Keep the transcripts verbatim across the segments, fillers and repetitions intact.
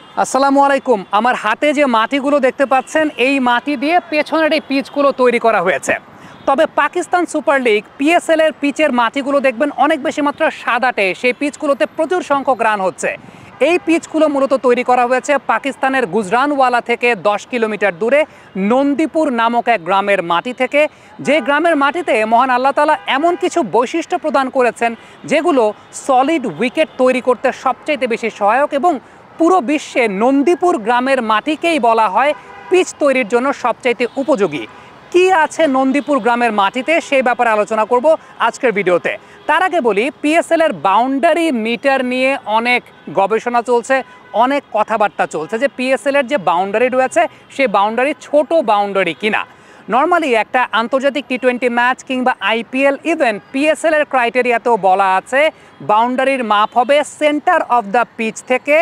আসসালামু আলাইকুম। আমার হাতে যে মাটিগুলো দেখতে পাচ্ছেন এই মাটি দিয়ে পেছনের এই পিচগুলো তৈরি করা হয়েছে। তবে পাকিস্তান সুপার লিগ পিএসএল এর পিচের মাটিগুলো দেখবেন অনেক বেশি মাত্রা সাদাটে, সেই পিচগুলোতে প্রচুর সংখ্যক রান হচ্ছে। এই পিচগুলো মূলত তৈরি করা হয়েছে পাকিস্তানের গুজরানওয়ালা থেকে দশ কিলোমিটার দূরে নন্দীপুর নামক এক গ্রামের মাটি থেকে, যে গ্রামের মাটিতে মহান আল্লাহ তাআলা এমন কিছু বৈশিষ্ট্য প্রদান করেছেন যেগুলো সলিড উইকেট তৈরি করতে সবচাইতে বেশি সহায়ক, এবং পুরো বিশ্বে নন্দীপুর গ্রামের মাটিকেই বলা হয় পিচ তৈরির জন্য সবচাইতে উপযোগী। কি আছে নন্দীপুর গ্রামের মাটিতে সেই ব্যাপারে আলোচনা করব আজকের ভিডিওতে। তার আগে বলি, পিএসএল এর বাউন্ডারি মিটার নিয়ে অনেক গবেষণা চলছে, অনেক কথাবার্তা চলছে যে পিএসএল এর যে বাউন্ডারি রয়েছে সেই বাউন্ডারি ছোট বাউন্ডারি কিনা। নর্মালি একটা আন্তর্জাতিক টি টোয়েন্টি ম্যাচ কিংবা আইপিএল ইভেন পিএসএল এর ক্রাইটেরিয়াতেও বলা আছে বাউন্ডারির মাপ হবে সেন্টার অফ দ্য পিচ থেকে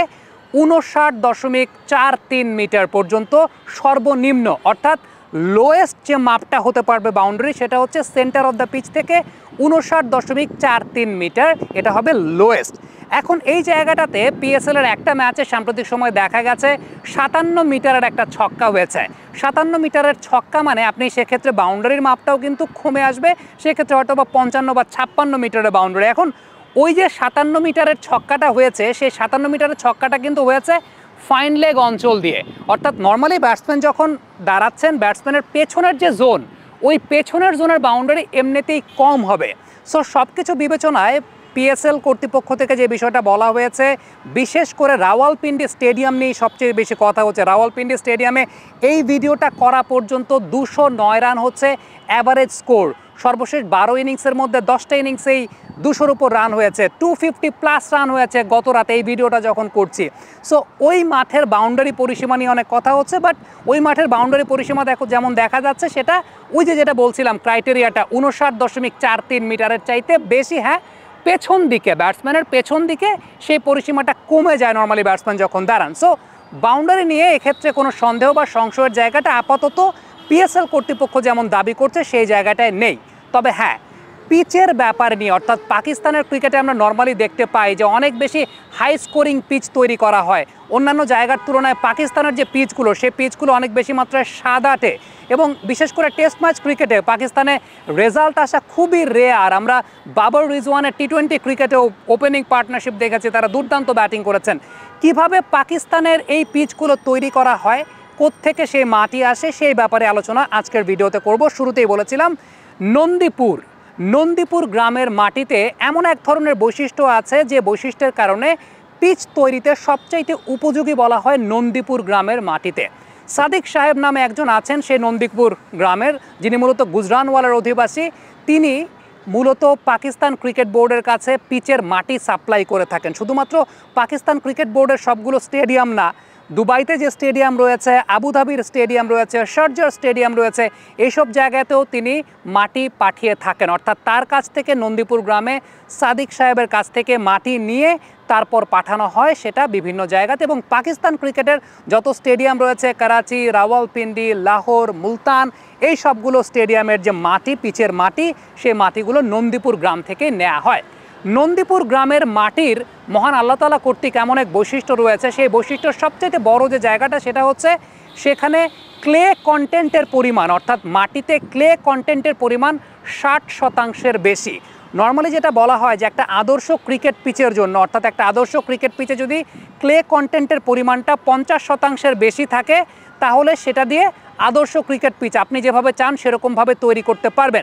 উনষাট দশমিক চার তিন মিটার পর্যন্ত সর্বনিম্ন, অর্থাৎ লোয়েস্ট যে মাপটা হতে পারবে বাউন্ডারি সেটা হচ্ছে সেন্টার অফ দ্য পিচ থেকে উনষাট দশমিক চার তিন মিটার, এটা হবে লোয়েস্ট। এখন এই জায়গাটাতে পিএসএল এর একটা ম্যাচে সাম্প্রতিক সময় দেখা গেছে সাতান্ন মিটারের একটা ছক্কা হয়েছে। সাতান্ন মিটারের ছক্কা মানে আপনি সেক্ষেত্রে বাউন্ডারির মাপটাও কিন্তু কমে আসবে, সেক্ষেত্রে হয়তো বা পঞ্চান্ন বা ছাপ্পান্ন মিটারের বাউন্ডারি। এখন ওই যে সাতান্ন মিটারের ছক্কাটা হয়েছে সেই সাতান্ন মিটারের ছক্কাটা কিন্তু হয়েছে ফাইন লেগ অঞ্চল দিয়ে, অর্থাৎ নর্মালি ব্যাটসম্যান যখন দাঁড়াচ্ছেন ব্যাটসম্যানের পেছনের যে জোন, ওই পেছনের জোনের বাউন্ডারি এমনিতেই কম হবে। সো সব কিছু বিবেচনায় পিএসএল কর্তৃপক্ষ থেকে যে বিষয়টা বলা হয়েছে, বিশেষ করে রাওয়ালপিন্ডি স্টেডিয়াম নিয়ে সবচেয়ে বেশি কথা হচ্ছে। রাওয়ালপিন্ডি স্টেডিয়ামে এই ভিডিওটা করা পর্যন্ত দুশো নয় রান হচ্ছে অ্যাভারেজ স্কোর। সর্বশেষ বারো ইনিংসের মধ্যে দশটা ইনিংসেই দুশোর উপর রান হয়েছে, টু ফিফটি প্লাস রান হয়েছে গত রাতে এই ভিডিওটা যখন করছি। সো ওই মাঠের বাউন্ডারি পরিসীমা নিয়ে অনেক কথা হচ্ছে, বাট ওই মাঠের বাউন্ডারি পরিসীমা দেখো যেমন দেখা যাচ্ছে সেটা ওই যে যেটা বলছিলাম ক্রাইটেরিয়াটা উনষাট দশমিক চার তিন মিটারের চাইতে বেশি। হ্যাঁ, পেছন দিকে ব্যাটসম্যানের পেছন দিকে সেই পরিসীমাটা কমে যায় নর্মালি ব্যাটসম্যান যখন দাঁড়ান। সো বাউন্ডারি নিয়ে এক্ষেত্রে কোনো সন্দেহ বা সংশয়ের জায়গাটা আপাতত পিএসএল কর্তৃপক্ষ যেমন দাবি করছে সেই জায়গাটায় নেই। তবে হ্যাঁ, পিচের ব্যাপার নিয়ে, অর্থাৎ পাকিস্তানের ক্রিকেটে আমরা নর্মালি দেখতে পাই যে অনেক বেশি হাই স্কোরিং পিচ তৈরি করা হয়। অন্যান্য জায়গার তুলনায় পাকিস্তানের যে পিচগুলো সেই পিচগুলো অনেক বেশি মাত্রায় সাদাটে, এবং বিশেষ করে টেস্ট ম্যাচ ক্রিকেটে পাকিস্তানে রেজাল্ট আসা খুবই রেয়ার। আমরা বাবর রিজওয়ানের টি টোয়েন্টি ক্রিকেটেও ওপেনিং পার্টনারশিপ দেখেছি, তারা দুর্দান্ত ব্যাটিং করেছেন। কিভাবে পাকিস্তানের এই পিচগুলো তৈরি করা হয়, কোত্থেকে সেই মাটি আসে, সেই ব্যাপারে আলোচনা আজকের ভিডিওতে করব। শুরুতেই বলেছিলাম নন্দীপুর নন্দীপুর গ্রামের মাটিতে এমন এক ধরনের বৈশিষ্ট্য আছে যে বৈশিষ্ট্যের কারণে পিচ তৈরিতে সবচাইতে উপযোগী বলা হয় নন্দীপুর গ্রামের মাটিতে। সাদিক সাহেব নামে একজন আছেন সেই নন্দীপুর গ্রামের, যিনি মূলত গুজরানওয়ালার অধিবাসী। তিনি মূলত পাকিস্তান ক্রিকেট বোর্ডের কাছে পিচের মাটি সাপ্লাই করে থাকেন। শুধুমাত্র পাকিস্তান ক্রিকেট বোর্ডের সবগুলো স্টেডিয়াম না, দুবাইতে যে স্টেডিয়াম রয়েছে, আবুধাবির স্টেডিয়াম রয়েছে, শারজার স্টেডিয়াম রয়েছে, এইসব জায়গাতেও তিনি মাটি পাঠিয়ে থাকেন। অর্থাৎ তার কাছ থেকে নন্দীপুর গ্রামে সাদিক সাহেবের কাছ থেকে মাটি নিয়ে তারপর পাঠানো হয় সেটা বিভিন্ন জায়গাতে। এবং পাকিস্তান ক্রিকেটের যত স্টেডিয়াম রয়েছে, করাচি, রাওয়ালপিন্ডি, লাহোর, মুলতান, এই সবগুলো স্টেডিয়ামের যে মাটি, পিচের মাটি, সেই মাটিগুলো নন্দীপুর গ্রাম থেকে নেওয়া হয়। নন্দীপুর গ্রামের মাটির মহান আল্লাহ তাআলা কর্তৃক এমন এক বৈশিষ্ট্য রয়েছে, সেই বৈশিষ্ট্যের সবচেয়ে বড় যে জায়গাটা সেটা হচ্ছে সেখানে ক্লে কন্টেন্টের পরিমাণ, অর্থাৎ মাটিতে ক্লে কন্টেন্টের পরিমাণ ষাট শতাংশের বেশি। নর্মালি যেটা বলা হয় যে একটা আদর্শ ক্রিকেট পিচের জন্য, অর্থাৎ একটা আদর্শ ক্রিকেট পিচে যদি ক্লে কন্টেন্টের পরিমাণটা পঞ্চাশ শতাংশের বেশি থাকে তাহলে সেটা দিয়ে আদর্শ ক্রিকেট পিচ আপনি যেভাবে চান সেরকমভাবে তৈরি করতে পারবেন।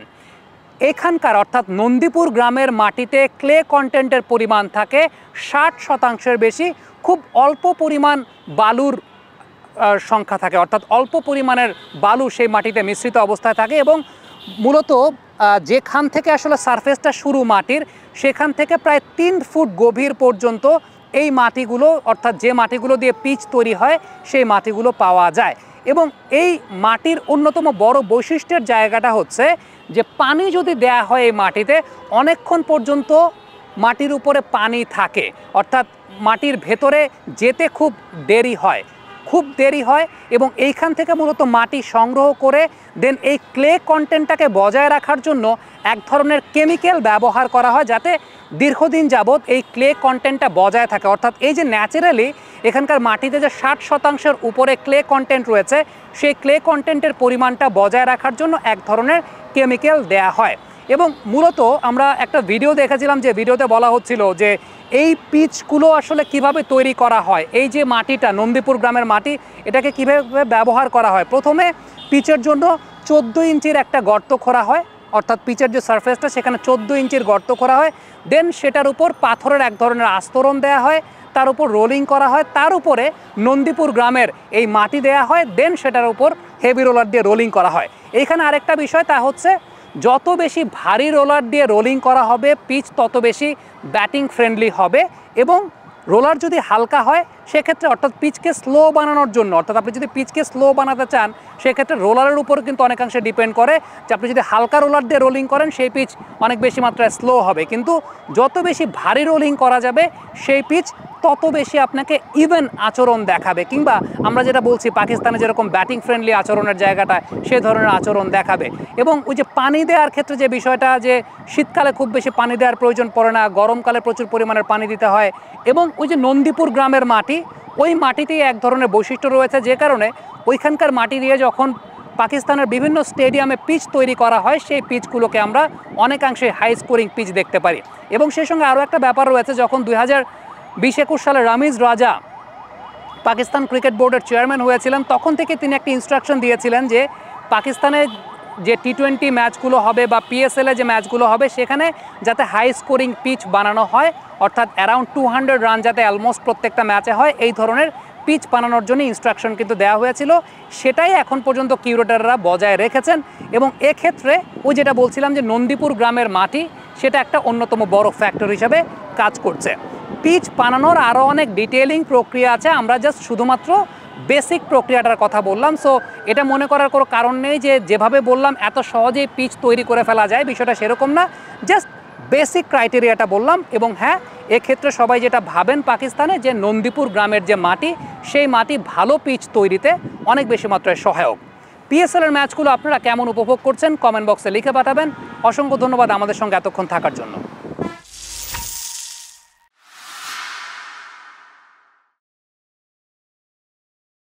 এখানকার অর্থাৎ নন্দীপুর গ্রামের মাটিতে ক্লে কন্টেন্টের পরিমাণ থাকে ষাট শতাংশের বেশি। খুব অল্প পরিমাণ বালুর সংখ্যা থাকে, অর্থাৎ অল্প পরিমাণের বালু সেই মাটিতে মিশ্রিত অবস্থায় থাকে, এবং মূলত যেখান থেকে আসলে সারফেসটা শুরু মাটির, সেখান থেকে প্রায় তিন ফুট গভীর পর্যন্ত এই মাটিগুলো, অর্থাৎ যে মাটিগুলো দিয়ে পিচ তৈরি হয় সেই মাটিগুলো পাওয়া যায়। এবং এই মাটির অন্যতম বড় বৈশিষ্ট্যের জায়গাটা হচ্ছে যে পানি যদি দেয়া হয় এই মাটিতে অনেকক্ষণ পর্যন্ত মাটির উপরে পানি থাকে, অর্থাৎ মাটির ভেতরে যেতে খুব দেরি হয় খুব দেরি হয় এবং এইখান থেকে মূলত মাটি সংগ্রহ করে দেন এই ক্লে কন্টেন্টটাকে বজায় রাখার জন্য এক ধরনের কেমিক্যাল ব্যবহার করা হয় যাতে দীর্ঘদিন যাবত এই ক্লে কন্টেন্টটা বজায় থাকে। অর্থাৎ এই যে ন্যাচারালি এখানকার মাটিতে যে ষাট শতাংশের উপরে ক্লে কন্টেন্ট রয়েছে সেই ক্লে কন্টেন্টের পরিমাণটা বজায় রাখার জন্য এক ধরনের কেমিক্যাল দেয়া হয়। এবং মূলত আমরা একটা ভিডিও দেখেছিলাম, যে ভিডিওতে বলা হচ্ছিল যে এই পিচগুলো আসলে কিভাবে তৈরি করা হয়, এই যে মাটিটা নন্দীপুর গ্রামের মাটি, এটাকে কিভাবে ব্যবহার করা হয়। প্রথমে পিচের জন্য চোদ্দো ইঞ্চির একটা গর্ত খোঁড়া হয়, অর্থাৎ পিচের যে সারফেসটা সেখানে চোদ্দো ইঞ্চির গর্ত খোঁড়া হয়। দেন সেটার উপর পাথরের এক ধরনের আস্তরণ দেওয়া হয়, তার উপর রোলিং করা হয়, তার উপরে নন্দীপুর গ্রামের এই মাটি দেয়া হয়। দেন সেটার উপর হেভি রোলার দিয়ে রোলিং করা হয়। এইখানে আরেকটা বিষয়, তা হচ্ছে যত বেশি ভারী রোলার দিয়ে রোলিং করা হবে পিচ তত বেশি ব্যাটিং ফ্রেন্ডলি হবে। এবং রোলার যদি হালকা হয় সেক্ষেত্রে, অর্থাৎ পিচকে স্লো বানানোর জন্য, অর্থাৎ আপনি যদি পিচকে স্লো বানাতে চান সেক্ষেত্রে রোলারের উপর কিন্তু অনেকাংশে ডিপেন্ড করে, যে আপনি যদি হালকা রোলার দিয়ে রোলিং করেন সেই পিচ অনেক বেশি মাত্রায় স্লো হবে, কিন্তু যত বেশি ভারী রোলিং করা যাবে সেই পিচ তত বেশি আপনাকে ইভেন আচরণ দেখাবে, কিংবা আমরা যেটা বলছি পাকিস্তানে যেরকম ব্যাটিং ফ্রেন্ডলি আচরণের জায়গাটা সে ধরনের আচরণ দেখাবে। এবং ওই যে পানি দেওয়ার ক্ষেত্রে যে বিষয়টা, যে শীতকালে খুব বেশি পানি দেওয়ার প্রয়োজন পড়ে না, গরমকালে প্রচুর পরিমাণের পানি দিতে হয়। এবং ওই যে নন্দীপুর গ্রামের মাটি, ওই মাটিতেই এক ধরনের বৈশিষ্ট্য রয়েছে, যে কারণে ওইখানকার মাটি দিয়ে যখন পাকিস্তানের বিভিন্ন স্টেডিয়ামে পিচ তৈরি করা হয় সেই পিচগুলোকে আমরা অনেকাংশে হাই স্কোরিং পিচ দেখতে পারি। এবং সেই সঙ্গে আরও একটা ব্যাপার রয়েছে, যখন দুই হাজার বিশ একুশ সালে রামিজ রাজা পাকিস্তান ক্রিকেট বোর্ডের চেয়ারম্যান হয়েছিলেন, তখন থেকে তিনি একটা ইনস্ট্রাকশন দিয়েছিলেন যে পাকিস্তানের যে টি টোয়েন্টি ম্যাচগুলো হবে বা পিএসএলে যে ম্যাচগুলো হবে সেখানে যাতে হাই স্কোরিং পিচ বানানো হয়, অর্থাৎ অ্যারাউন্ড টু হান্ড্রেড রান যাতে অলমোস্ট প্রত্যেকটা ম্যাচে হয়, এই ধরনের পিচ বানানোর জন্য ইনস্ট্রাকশন কিন্তু দেওয়া হয়েছিল। সেটাই এখন পর্যন্ত কিউরেটররা বজায় রেখেছেন। এবং এক্ষেত্রে ওই যেটা বলছিলাম যে নন্দীপুর গ্রামের মাটি, সেটা একটা অন্যতম বড় ফ্যাক্টর হিসেবে কাজ করছে। পিচ বানানোর আরও অনেক ডিটেইলিং প্রক্রিয়া আছে, আমরা জাস্ট শুধুমাত্র বেসিক প্রক্রিয়াটার কথা বললাম। সো এটা মনে করার কোনো কারণ নেই যে যেভাবে বললাম এত সহজেই পিচ তৈরি করে ফেলা যায়, বিষয়টা সেরকম না, জাস্ট বেসিক ক্রাইটেরিয়াটা বললাম। এবং হ্যাঁ, এক্ষেত্রে সবাই যেটা ভাবেন পাকিস্তানে, যে নন্দীপুর গ্রামের যে মাটি, সেই মাটি ভালো পিচ তৈরিতে অনেক বেশি মাত্রায় সহায়ক। পিএসএলের ম্যাচগুলো আপনারা কেমন উপভোগ করছেন কমেন্ট বক্সে লিখে পাঠাবেন। অসংখ্য ধন্যবাদ আমাদের সঙ্গে এতক্ষণ থাকার জন্য।